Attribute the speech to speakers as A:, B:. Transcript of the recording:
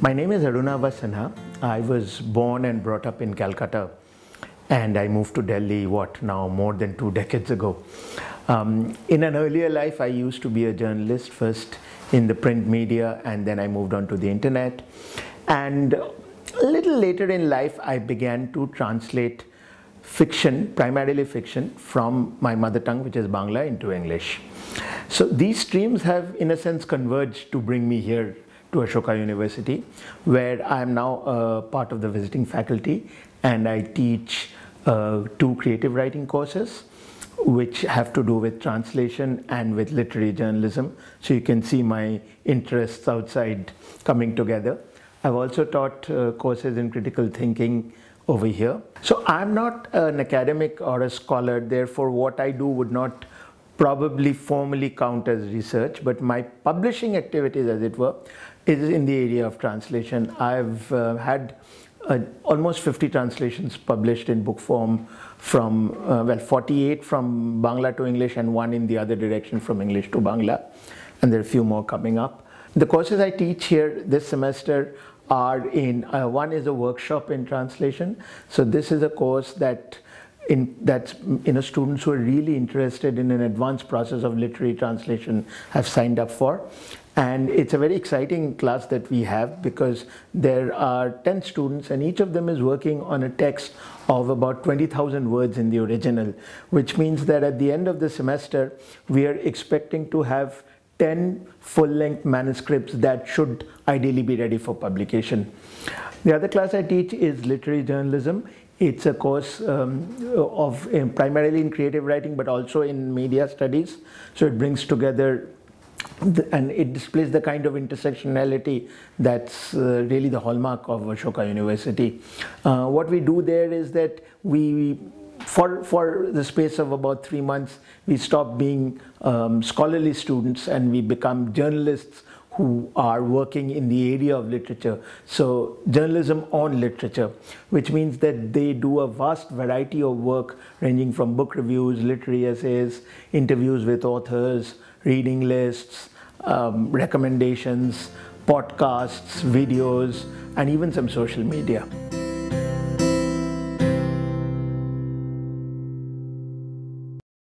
A: My name is Arunava Sinha. I was born and brought up in Calcutta, and I moved to Delhi, more than 2 decades ago. In an earlier life, I used to be a journalist, first in the print media, and then I moved on to the internet. And a little later in life, I began to translate fiction, primarily fiction, from my mother tongue, which is Bangla, into English. So these streams have, in a sense, converged to bring me here to Ashoka University, where I am now part of the visiting faculty, and I teach 2 creative writing courses, which have to do with translation and with literary journalism. So you can see my interests outside coming together. I've also taught courses in critical thinking over here. So I'm not an academic or a scholar, therefore what I do would not probably formally count as research, but my publishing activities, as it were, is in the area of translation. I've had almost 50 translations published in book form from, 48 from Bangla to English and 1 in the other direction from English to Bangla, and there are a few more coming up. The courses I teach here this semester are in, one is a workshop in translation. So this is a course that's students who are really interested in an advanced process of literary translation have signed up for. And it's a very exciting class that we have, because there are 10 students and each of them is working on a text of about 20,000 words in the original, which means that at the end of the semester we are expecting to have 10 full-length manuscripts that should ideally be ready for publication. The other class I teach is literary journalism. It's a course primarily in creative writing, but also in media studies. So it brings together and it displays the kind of intersectionality that's really the hallmark of Ashoka University. What we do there is that we, for the space of about 3 months, we stop being scholarly students and we become journalists who are working in the area of literature. So journalism on literature, which means that they do a vast variety of work ranging from book reviews, literary essays, interviews with authors, reading lists, recommendations, podcasts, videos, and even some social media.